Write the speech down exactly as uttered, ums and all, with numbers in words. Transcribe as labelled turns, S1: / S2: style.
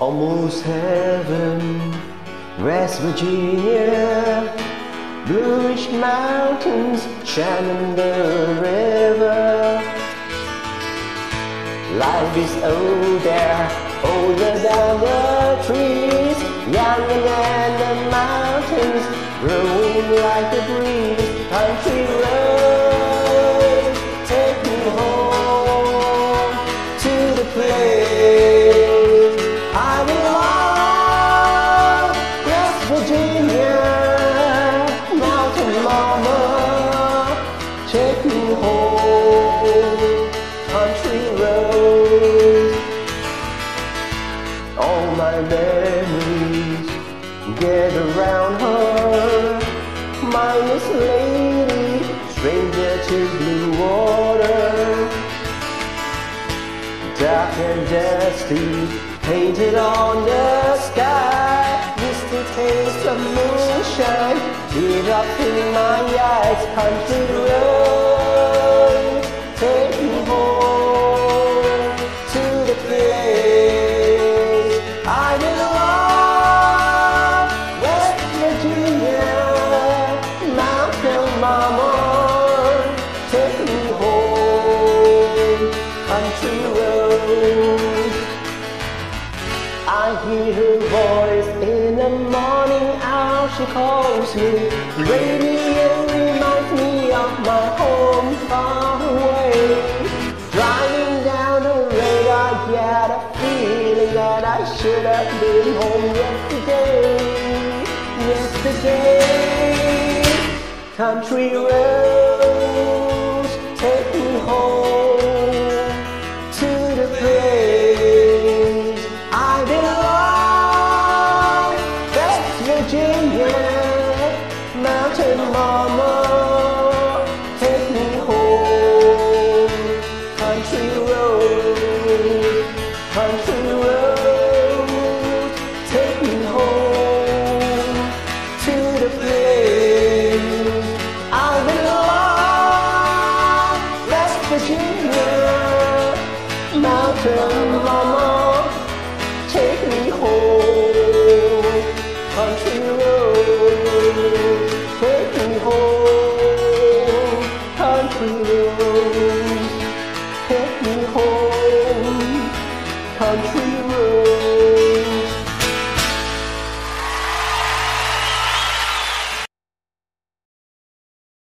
S1: almost heaven, West Virginia, bluish mountains, Shenandoah River. Life is old there, older than the trees, younger than the mountains, growing like a breeze. Country roads, take me home to the place I belong. West Virginia, mountain mama, take me home. Country roads, all my memories get around her. Mindless lady, stranger to blue water, dark and dusty, painted on the sky. Distant taste of moonshine, teardrops in my eyes. Country roads, take me home to the place I belong. West Virginia, mountain mama, take me home. Country roads, I hear her voice in the morning hour. She calls me. Radio reminds me of my home far away. Driving down the road, I get a feeling that I should have been home yesterday. Yesterday, country roads, take me home to the place I belong. West Virginia, mountain mama, take me home. Country road, country road, take me home to the place I belong. West Virginia, mountain mama, take me home. Country road, take me home. Country road.